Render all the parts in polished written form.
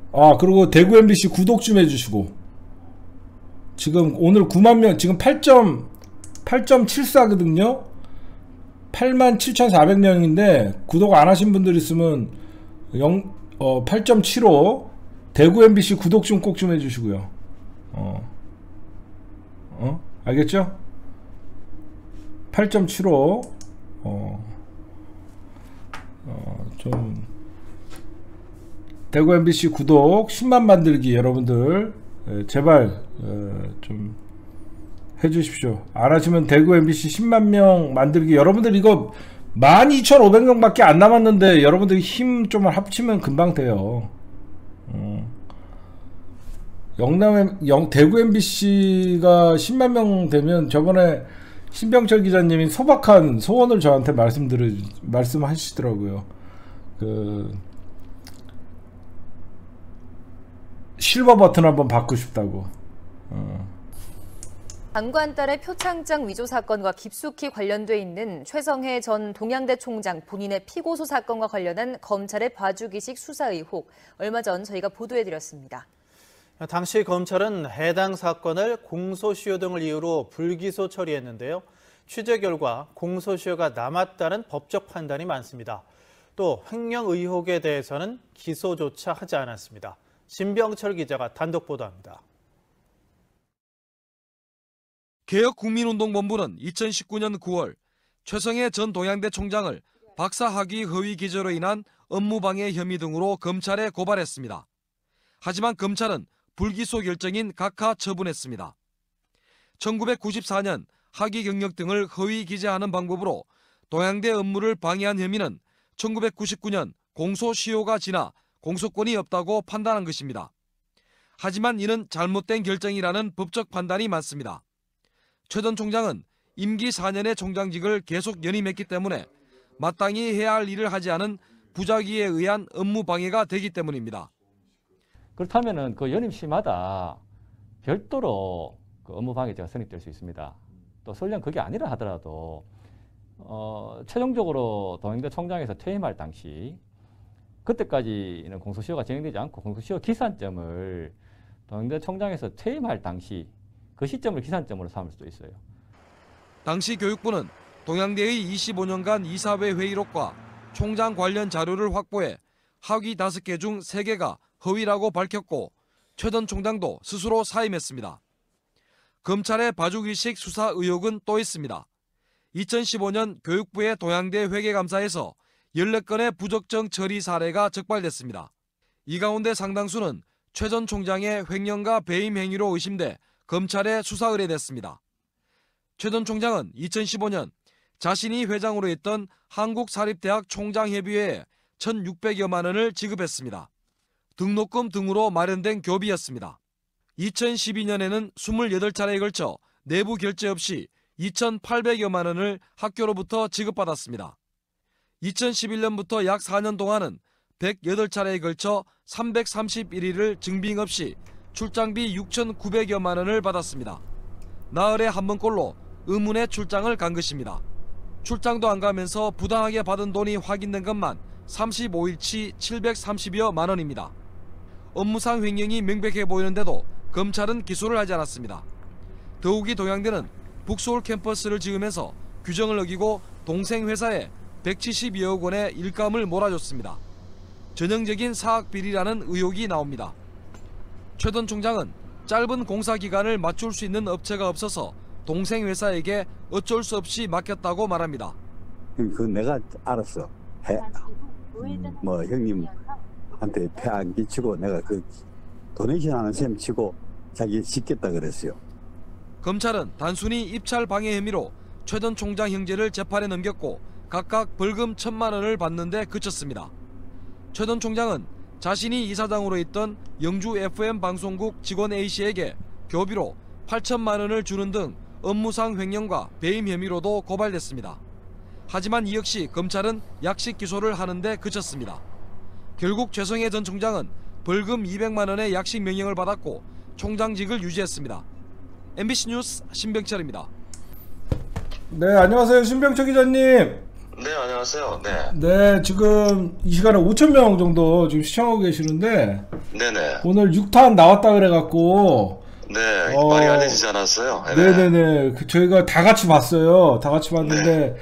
아, 그리고 대구 MBC 구독 좀 해주시고. 지금 오늘 9만 명, 지금 8.74거든요. 87,400명인데 구독 안 하신 분들 있으면 8.75 대구 MBC 구독 좀 꼭 좀 해주시고요. 알겠죠? 8.75 좀 대구 MBC 구독 10만 만들기 여러분들 제발 좀 해주십시오. 안 하시면 대구 MBC 10만 명 만들기. 여러분들 이거 12,500명밖에 안 남았는데 여러분들이 힘 좀 합치면 금방 돼요. 대구 MBC가 10만 명 되면 저번에 신병철 기자님이 소박한 소원을 저한테 말씀하시더라고요. 실버 버튼 한번 받고 싶다고. 장관 딸의 표창장 위조 사건과 깊숙이 관련돼 있는 최성해 전 동양대 총장 본인의 피고소 사건과 관련한 검찰의 봐주기식 수사 의혹, 얼마 전 저희가 보도해드렸습니다. 당시 검찰은 해당 사건을 공소시효 등을 이유로 불기소 처리했는데요. 취재 결과 공소시효가 남았다는 법적 판단이 많습니다. 또 횡령 의혹에 대해서는 기소조차 하지 않았습니다. 신병철 기자가 단독 보도합니다. 개혁국민운동본부는 2019년 9월 최성해 전 동양대 총장을 박사학위 허위 기재로 인한 업무방해 혐의 등으로 검찰에 고발했습니다. 하지만 검찰은 불기소 결정인 각하 처분했습니다. 1994년 학위 경력 등을 허위 기재하는 방법으로 동양대 업무를 방해한 혐의는 1999년 공소시효가 지나 공소권이 없다고 판단한 것입니다. 하지만 이는 잘못된 결정이라는 법적 판단이 많습니다. 최 전 총장은 임기 4년의 총장직을 계속 연임했기 때문에 마땅히 해야 할 일을 하지 않은 부작위에 의한 업무 방해가 되기 때문입니다. 그렇다면 그 연임 시마다 별도로 그 업무 방해죄가 성립될 수 있습니다. 또 설령 그게 아니라 하더라도 최종적으로 동양대 총장에서 퇴임할 당시 그때까지는 공소시효가 진행되지 않고 공소시효 기산점을 동양대 총장에서 퇴임할 당시 그 시점을 기산점으로 삼을 수도 있어요. 당시 교육부는 동양대의 25년간 이사회 회의록과 총장 관련 자료를 확보해 학위 5개 중 3개가 허위라고 밝혔고 최 전 총장도 스스로 사임했습니다. 검찰의 봐주기식 수사 의혹은 또 있습니다. 2015년 교육부의 동양대 회계감사에서 14건의 부적정 처리 사례가 적발됐습니다. 이 가운데 상당수는 최 전 총장의 횡령과 배임 행위로 의심돼 검찰에 수사 의뢰됐습니다. 최 전 총장은 2015년 자신이 회장으로 했던 한국사립대학 총장협의회에 1,600여만 원을 지급했습니다. 등록금 등으로 마련된 교비였습니다. 2012년에는 28차례에 걸쳐 내부 결제 없이 2,800여만 원을 학교로부터 지급받았습니다. 2011년부터 약 4년 동안은 108차례에 걸쳐 331일을 증빙 없이 출장비 6,900여만 원을 받았습니다. 나흘에 한 번꼴로 의문의 출장을 간 것입니다. 출장도 안 가면서 부당하게 받은 돈이 확인된 것만 35일치 730여만 원입니다. 업무상 횡령이 명백해 보이는데도 검찰은 기소를 하지 않았습니다. 더욱이 동양대는 북서울 캠퍼스를 지으면서 규정을 어기고 동생 회사에 172억 원의 일감을 몰아줬습니다. 전형적인 사학 비리라는 의혹이 나옵니다. 최 전 총장은 짧은 공사 기간을 맞출 수 있는 업체가 없어서 동생 회사에게 어쩔 수 없이 맡겼다고 말합니다. 그 내가 알았어. 형님한테 폐 안 끼치고 내가 그 도네이션 하는 셈 치고 자기 짓겠다 그랬어요. 검찰은 단순히 입찰 방해 혐의로 최 전 총장 형제를 재판에 넘겼고 각각 벌금 1,000만 원을 받는데 그쳤습니다. 최 전 총장은 자신이 이사장으로 있던 영주 FM 방송국 직원 A씨에게 교비로 8천만 원을 주는 등 업무상 횡령과 배임 혐의로도 고발됐습니다. 하지만 이 역시 검찰은 약식 기소를 하는데 그쳤습니다. 결국 최성해 전 총장은 벌금 200만 원의 약식 명령을 받았고 총장직을 유지했습니다. MBC 뉴스 신병철입니다. 네, 안녕하세요. 신병철 기자님. 네, 안녕하세요. 네. 네, 지금 이 시간에 5,000명 정도 지금 시청하고 계시는데 네네. 오늘 6탄 나왔다 그래갖고 네, 많이 알려지지 않았어요? 네네네. 저희가 다 같이 봤어요. 다 같이 봤는데 네.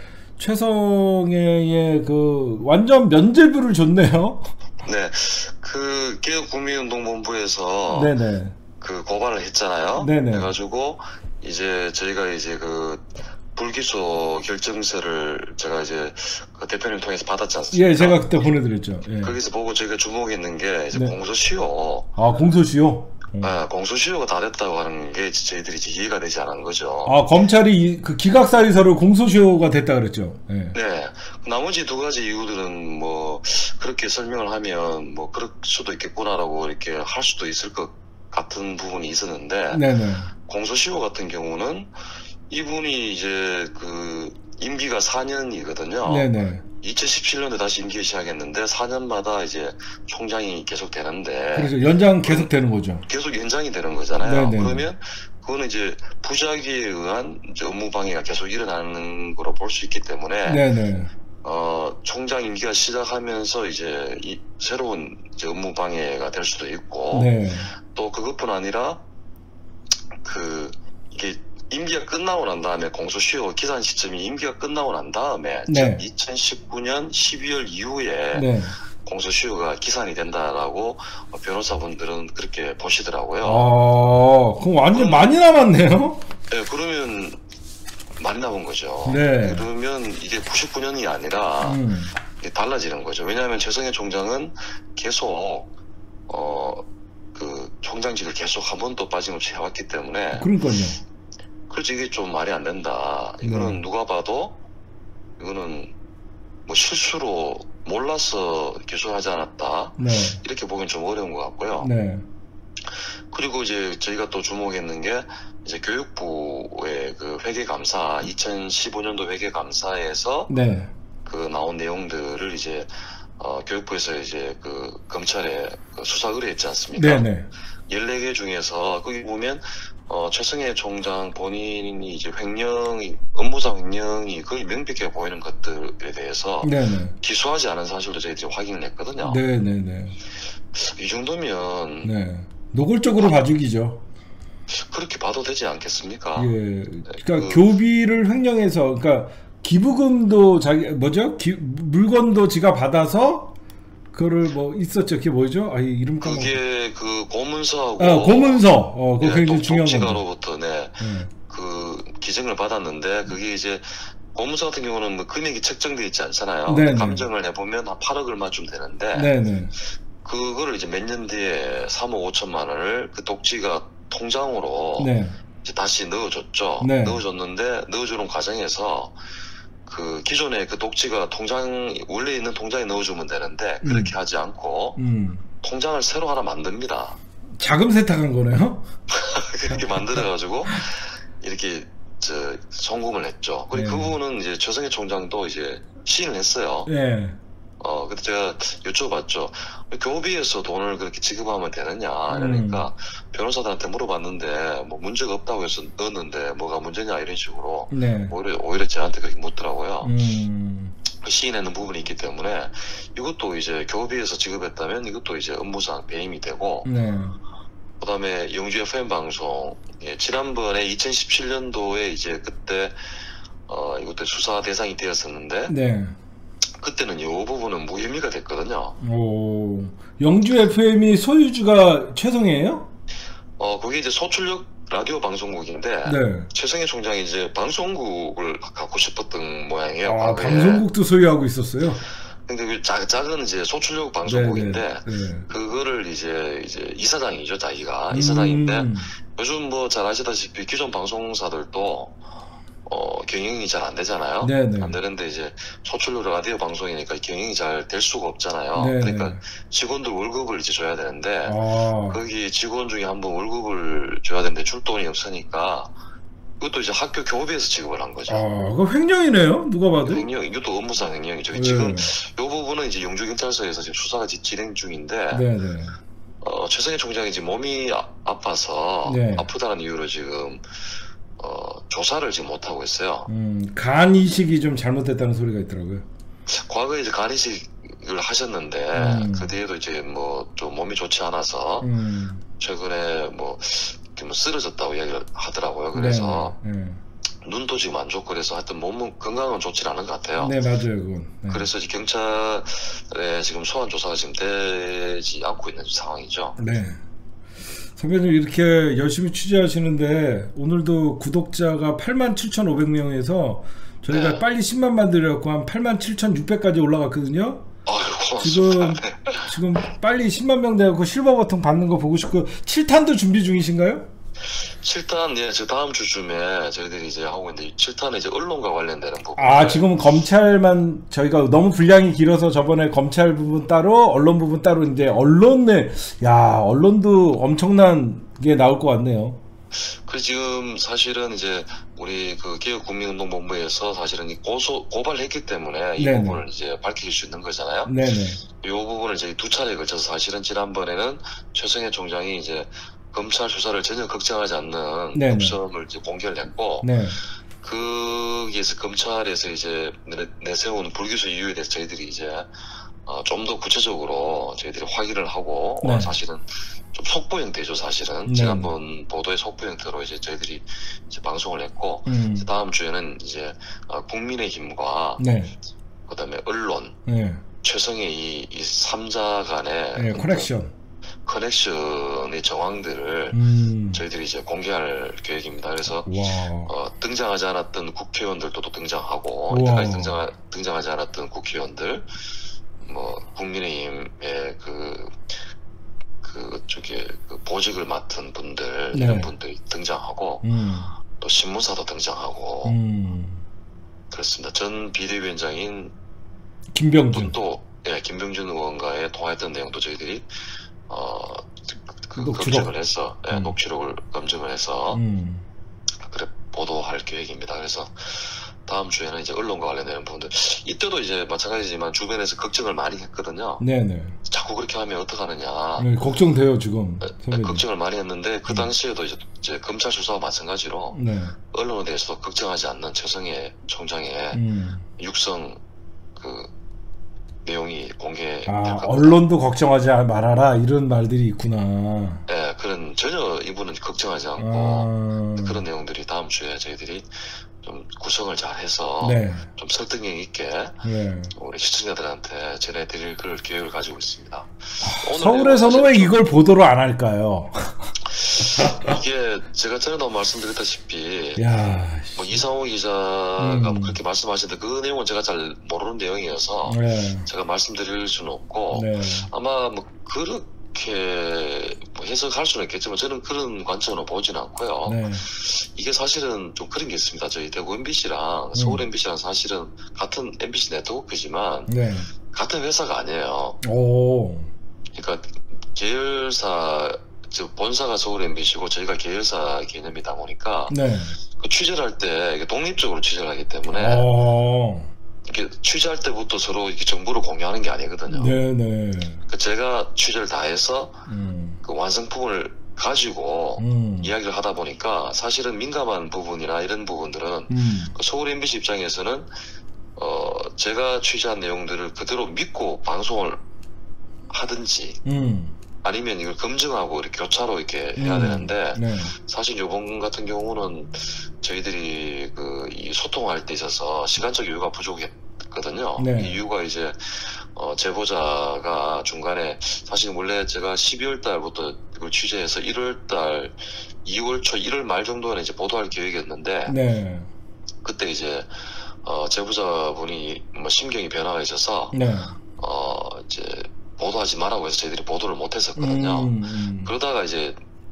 최성해의 그 완전 면죄부를 줬네요. 네. 그 개혁국민운동본부에서 네네. 그 고발을 했잖아요. 네네. 해가지고 이제 저희가 이제 그 불기소 결정서를 제가 이제 그 대표님 통해서 받았지 않습니까? 예, 제가 그때 보내드렸죠. 예. 거기서 보고 저희가 주목했는 게 이제 네. 공소시효. 아, 공소시효? 공소시효가 다 됐다고 하는 게 저희들이 이제 이해가 되지 않은 거죠. 아, 검찰이 그 기각사유서를 공소시효가 됐다 그랬죠. 예. 네. 나머지 두 가지 이유들은 뭐 그렇게 설명을 하면 뭐 그럴 수도 있겠구나라고 이렇게 할 수도 있을 것 같은 부분이 있었는데 네네. 공소시효 같은 경우는 이분이 이제 그 임기가 4년이거든요. 네네. 2017년에 다시 임기 시작했는데 4년마다 이제 총장이 계속 되는데 그래서 연장 계속 되는 거죠. 계속 연장이 되는 거잖아요. 네네. 그러면 그거는 이제 부작위에 의한 이제 업무 방해가 계속 일어나는 거로 볼 수 있기 때문에 네네. 총장 임기가 시작하면서 이제 이 새로운 이제 업무 방해가 될 수도 있고 네. 또 그것뿐 아니라 그 이게 임기가 끝나고 난 다음에 공소시효 기산 시점이 임기가 끝나고 난 다음에 네. 2019년 12월 이후에 네. 공소시효가 기산이 된다라고 변호사분들은 그렇게 보시더라고요. 아, 그럼 완전 많이 남았네요? 네, 그러면 많이 남은 거죠. 네. 그러면 이게 99년이 아니라 이게 달라지는 거죠. 왜냐하면 최성해 총장은 계속 그 총장직을 계속 한 번도 빠짐없이 해왔기 때문에 그러니까요. 그렇지 이게 좀 말이 안 된다. 이거는 누가 봐도 이거는 뭐 실수로 몰라서 기소하지 않았다. 네. 이렇게 보기엔 좀 어려운 것 같고요. 네. 그리고 이제 저희가 또 주목했는 게 이제 교육부의 그 회계감사 2015년도 회계감사에서 네. 그 나온 내용들을 이제 교육부에서 이제 그 검찰에 그 수사 의뢰했지 않습니까? 네네. 14개 중에서 거기 보면 최성해 총장 본인이 이제 업무상 횡령이 거의 명백해 보이는 것들에 대해서 네네. 기소하지 않은 사실도 저희들이 확인을 했거든요. 네네네. 이 정도면 네. 노골적으로 봐주기죠. 그렇게 봐도 되지 않겠습니까? 예. 그러니까 교비를 횡령해서, 그러니까 기부금도 물건도 지가 받아서 그거를 뭐 있었죠. 그게 뭐죠? 아, 이름 까먹었어. 그게 그 고문서하고 고문서. 그거 네, 굉장히 중요한 건데. 독지가로부터 그 기증을 받았는데 그게 이제 고문서 같은 경우는 뭐 금액이 책정되어 있지 않잖아요. 네네. 감정을 해보면 한 8억 얼마쯤 되는데 네네. 그거를 이제 몇 년 뒤에 3억 5천만 원을 그 독지가 통장으로 네. 이제 다시 넣어줬죠. 네. 넣어줬는데 넣어주는 과정에서 그 기존에 그 독지가 원래 있는 통장에 넣어주면 되는데 그렇게 하지 않고 통장을 새로 하나 만듭니다. 자금 세탁한 거네요? 그렇게 만들어가지고 이렇게 송금을 했죠. 그리고 네. 그 부분은 이제 최성해 총장도 이제 시인을 했어요. 네. 그때 제가 여쭤봤죠. 교비에서 돈을 그렇게 지급하면 되느냐. 그러니까 변호사들한테 물어봤는데 뭐 문제가 없다고 해서 넣었는데 뭐가 문제냐 이런 식으로 네. 오히려 저한테 그렇게 묻더라고요. 그 시인하는 부분이 있기 때문에 이것도 이제 교비에서 지급했다면 이것도 이제 업무상 배임이 되고 네. 그다음에 영주 FM 방송 지난번에 2017년도에 이제 그때 이것도 수사 대상이 되었었는데 네. 그때는 이 부분은 무혐의가 됐거든요. 오, 영주 FM이 소유주가 최성해예요? 그게 이제 소출력 라디오 방송국인데 네. 최성해 총장이 이제 방송국을 갖고 싶었던 모양이에요. 아, 과거에. 방송국도 소유하고 있었어요? 근데 그 작은 이제 소출력 방송국인데 네. 그거를 이제 이사장이죠, 자기가 이사장인데 요즘 뭐 잘 아시다시피 기존 방송사들도 경영이 잘 안 되잖아요. 네네. 안 되는데 이제 소출력 라디오 방송이니까 경영이 잘 될 수가 없잖아요. 네네. 그러니까 직원들 월급을 이제 줘야 되는데 아. 거기 직원 중에 한 번 월급을 줘야 되는데 줄 돈이 없으니까 이것도 이제 학교 교비에서 지급을 한 거죠. 아, 그거 횡령이네요. 누가 봐도. 횡령, 이것도 업무상 횡령이죠. 네. 지금 이 부분은 이제 영주경찰서에서 지금 수사가 진행 중인데 네네. 최성해 총장이 지금 몸이 아파서 네. 아프다는 이유로 지금 조사를 지금 못 하고 있어요. 간 이식이 좀 잘못됐다는 소리가 있더라고요. 과거에 이제 간이식을 하셨는데 그 뒤에도 이제 뭐 좀 몸이 좋지 않아서 최근에 뭐 쓰러졌다고 이야기를 하더라고요. 그래서 눈도 지금 안 좋고 그래서 하여튼 몸은 건강은 좋지 않은 것 같아요. 네, 맞아요, 그건. 네. 그래서 이제 경찰에 지금 소환 조사가 지금 되지 않고 있는 상황이죠. 네. 선배님 이렇게 열심히 취재하시는데 오늘도 구독자가 87,500명에서 저희가 네. 빨리 10만 만들려고 한 87,600까지 올라갔거든요. 아이고, 지금 빨리 10만 명 되고 실버 버튼 받는 거 보고 싶고 7탄도 준비 중이신가요? 7탄, 예, 저 다음 주쯤에 저희들이 이제 하고 있는데 7탄은 이제 언론과 관련되는 부분. 아, 지금은 검찰만 저희가 너무 분량이 길어서 저번에 검찰 부분 따로 언론 부분 따로 이제 언론도 엄청난 게 나올 것 같네요. 그 지금 사실은 이제 우리 그 개혁국민운동본부에서 사실은 이 고발했기 때문에 이 네네. 부분을 이제 밝힐 수 있는 거잖아요. 네네. 이 부분을 저희 두 차례에 걸쳐서 사실은 지난번에는 최성해 총장이 이제 검찰 수사를 전혀 걱정하지 않는 네네. 입성을 이제 공개를 했고, 네. 거기에서 검찰에서 이제 내세우는 불기소 이유에 대해서 저희들이 이제 좀 더 구체적으로 저희들이 확인을 하고 네. 사실은 좀 속보 형태죠. 사실은 네. 지난번 보도의 속보 형태로 이제 저희들이 이제 방송을 했고 이제 다음 주에는 이제 국민의힘과 네. 그다음에 언론, 네. 최성의 이 3자 간의 네. 커넥션의 정황들을 저희들이 이제 공개할 계획입니다. 그래서 와. 등장하지 않았던 국회의원들도 또 등장하고 우와. 이때까지 등장하지 않았던 국회의원들, 뭐 국민의힘의 그쪽에 그 보직을 맡은 분들 네. 이런 분들이 등장하고 또 신문사도 등장하고 그렇습니다. 전 비대위원장인 김병준. 분도 김병준 의원과의 통화했던 내용도 저희들이 녹취록. 검증을 해서 녹취록을 검증을 해서 그래 보도할 계획입니다. 그래서 다음 주에는 이제 언론과 관련되는 부분들, 이때도 이제 마찬가지지만 주변에서 걱정을 많이 했거든요. 네네. 자꾸 그렇게 하면 어떡하느냐. 네, 걱정돼요 지금. 선배님. 걱정을 많이 했는데 그 당시에도 이제 검찰 수사와 마찬가지로 네. 언론에 대해서도 걱정하지 않는 최성해 총장의 육성 내용이 공개될 겁니다. 언론도 걱정하지 말아라 이런 말들이 있구나. 네, 그런 전혀 이분은 걱정하지 않고 그런 내용들이 다음 주에 저희들이 좀 구성을 잘 해서 네. 좀 설득력 있게 네. 우리 시청자들한테 전해드릴 그럴 계획을 가지고 있습니다. 서울에서는 왜 이걸 보도를 안 할까요? 이게 제가 전에도 말씀드렸다시피 야, 뭐 이상호 기자가 뭐 그렇게 말씀하시는데 그 내용은 제가 잘 모르는 내용이어서 네. 제가 말씀드릴 수는 없고 네. 아마 뭐 그렇게 뭐 해석할 수는 있겠지만 저는 그런 관점으로 보지는 않고요. 네. 이게 사실은 좀 그런 게 있습니다. 저희 대구 MBC랑 서울 MBC랑 사실은 같은 MBC 네트워크지만 네. 같은 회사가 아니에요. 오. 그러니까 계열사, 즉 본사가 서울 MBC고 저희가 계열사 개념이다 보니까 네. 그 취재를 할 때 이게 독립적으로 취재를 하기 때문에 이렇게 취재할 때부터 서로 이렇게 정보를 공유하는 게 아니거든요. 네네. 그 제가 취재를 다 해서 그 완성품을 가지고 이야기를 하다 보니까 사실은 민감한 부분이나 이런 부분들은 그 서울 MBC 입장에서는 제가 취재한 내용들을 그대로 믿고 방송을 하든지 아니면 이걸 검증하고 이렇게 교차로 이렇게 해야 되는데 네. 사실 이번 같은 경우는 저희들이 이 소통할 때 있어서 시간적 여유가 부족했거든요. 네. 이 이유가 이제 제보자가 중간에 사실 원래 제가 12월 달부터 이걸 취재해서 1월 달, 2월 초, 1월 말 정도는 이제 보도할 계획이었는데 네. 그때 이제 제보자분이 뭐 심경이 변화가 있어서 네. 이제 보도하지 말라고 해서 저희들이 보도를 못 했었거든요. 그러다가 이제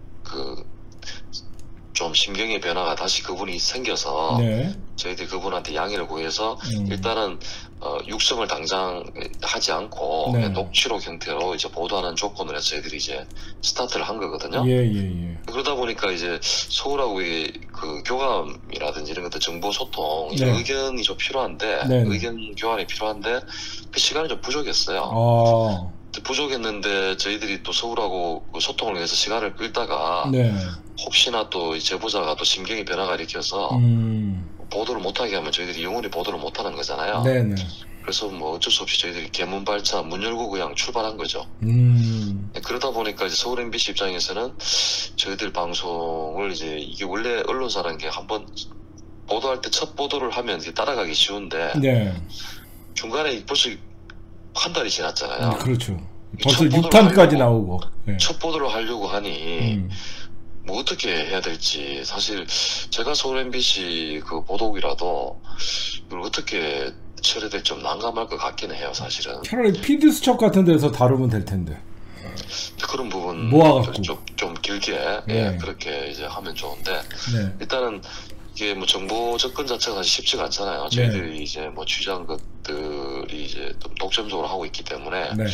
좀 심경의 변화가 다시 그분이 생겨서 네. 저희들이 그분한테 양해를 구해서 일단은 육성을 당장 하지 않고 네. 그냥 녹취록 형태로 이제 보도하는 조건을 해서 저희들이 이제 스타트를 한 거거든요. 예. 그러다 보니까 이제 서울하고의 그 교감이라든지 이런 것들 정보 소통, 네. 의견이 좀 필요한데 네. 의견 교환이 필요한데 그 시간이 좀 부족했어요. 부족했는데 저희들이 또 서울하고 그 소통을 위해서 시간을 끌다가 네. 혹시나 또 이 제보자가 또 심경의 변화가 일으켜서 보도를 못하게 하면 저희들이 영원히 보도를 못하는 거잖아요. 네네. 그래서 뭐 어쩔 수 없이 저희들이 개문 발차 문 열고 그냥 출발한 거죠. 그러다 보니까 이제 서울 MBC 입장에서는 저희들 방송을 이제 이게 원래 언론사라는 게 한번 보도할 때 첫 보도를 하면 이제 따라가기 쉬운데 네. 중간에 벌써 한 달이 지났잖아요. 그렇죠. 벌써 6탄까지 나오고. 네. 첫 보도를 하려고 하니 뭐 어떻게 해야 될지 사실 제가 서울 MBC 그 보도국이라도 이걸 어떻게 처리해야 될지 좀 난감할 것 같기는 해요, 사실은. 차라리 PD 수첩 같은 데서 다루면 될 텐데. 그런 부분 모아갖고 좀 길게 네. 예, 그렇게 이제 하면 좋은데 네. 일단은 이게 뭐 정보 접근 자체가 사실 쉽지가 않잖아요. 저희들이 이제 뭐 취재한 것들이 이제 좀 독점적으로 하고 있기 때문에 네.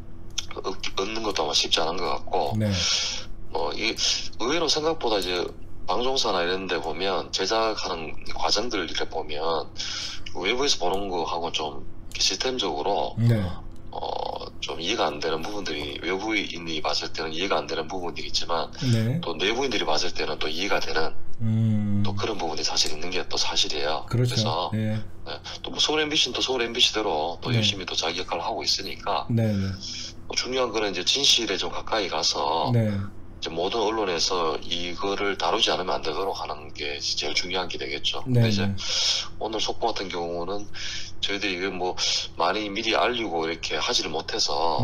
얻는 것도 아마 쉽지 않은 것 같고 네. 이 의외로 생각보다 이제 방송사나 이런 데 보면 제작하는 과정들 이렇게 보면 외부에서 보는 거하고 좀 시스템적으로 네. 좀 이해가 안 되는 부분들이 외부인이 봤을 때는 이해가 안 되는 부분들이 있지만 네. 또 내부인들이 봤을 때는 또 이해가 되는 또 그런 부분이 사실 있는 게 또 사실이에요. 그렇죠. 그래서 네. 또 뭐 서울 MBC는 또 서울 MBC대로 또 네. 열심히 또 자기 역할을 하고 있으니까 네. 네. 중요한 거는 이제 진실에 좀 가까이 가서 네. 이제 모든 언론에서 이거를 다루지 않으면 안 되도록 하는 게 제일 중요한 게 되겠죠. 네. 근데 이제 오늘 속보 같은 경우는 저희들이 이게 뭐 많이 미리 알리고 이렇게 하지를 못해서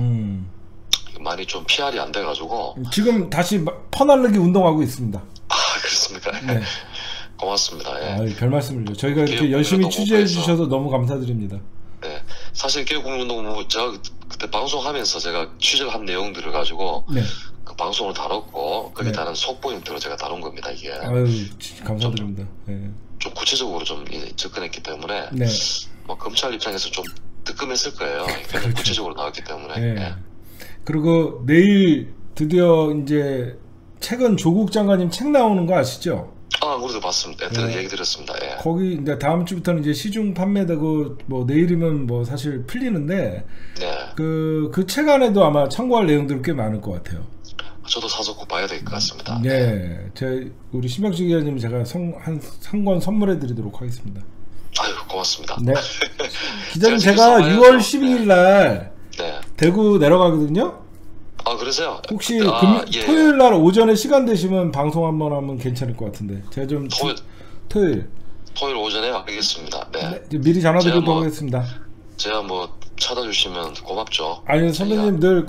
많이 좀 PR이 안 돼가지고 지금 다시 퍼날르기 운동하고 있습니다. 아 그렇습니까? 네. 고맙습니다. 예. 별 말씀을요. 저희가 이렇게 열심히 취재해 주셔서 너무 감사드립니다. 네, 사실 개국운동 뭐 제가 그때 방송하면서 제가 취재한 내용들을 가지고 네. 그 방송을 다뤘고 거기에 네. 다른 속보인트로 제가 다룬 겁니다. 이게 아유, 감사드립니다. 좀 구체적으로 좀 접근했기 때문에 네. 뭐 검찰 입장에서 좀 뜨끔했을 거예요. 굉장히 그렇죠. 구체적으로 나왔기 때문에. 네. 예. 그리고 내일 드디어 이제 최근 조국 장관님 책 나오는 거 아시죠? 아, 우리도 봤습니다. 네. 얘기 들었습니다. 예. 거기 이제 다음 주부터는 이제 시중 판매되고 뭐 내일이면 뭐 사실 풀리는데 네. 그 책 안에도 아마 참고할 내용들이 꽤 많을 것 같아요. 저도 사서 꼭 봐야 될 것 같습니다. 네, 우리 신명식 기자님 제가 한 권 선물해 드리도록 하겠습니다. 아유, 고맙습니다. 네. 기자님 제가 제가 재밌어 6월 봐야죠. 12일 날 네. 대구 내려가거든요. 아, 그러세요? 혹시 예. 토요일 날 오전에 시간 되시면 방송 한번 하면 괜찮을 것 같은데 제가 좀 토요일 오전에 알겠습니다. 네. 네, 이제 미리 전화드리도록 제가 하겠습니다. 제가 뭐 찾아주시면 고맙죠. 아니 선배님 늘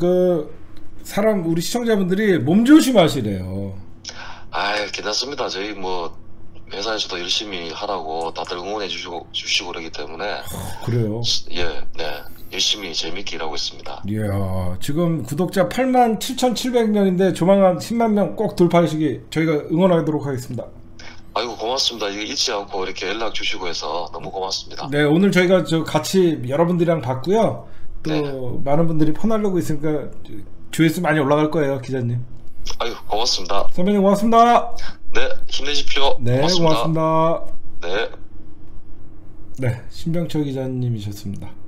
사람 우리 시청자분들이 몸 조심하시래요. 아, 괜찮습니다. 저희 뭐 회사에서도 열심히 하라고 다들 응원해 주시고 그러기 때문에 그래요? 예, 네. 열심히 재밌게 일하고 있습니다. 이야, 지금 구독자 87,700명인데 조만간 10만 명 꼭 돌파하시기 저희가 응원하도록 하겠습니다. 아이고, 고맙습니다. 이거 잊지 않고 이렇게 연락 주시고 해서 너무 고맙습니다. 네, 오늘 저희가 같이 여러분들이랑 봤고요. 또 네. 많은 분들이 퍼나려고 있으니까 조회수 많이 올라갈 거예요, 기자님. 아이고, 고맙습니다. 선배님 고맙습니다. 네, 힘내십시오. 네, 고맙습니다. 고맙습니다. 네. 네, 신병철 기자님이셨습니다.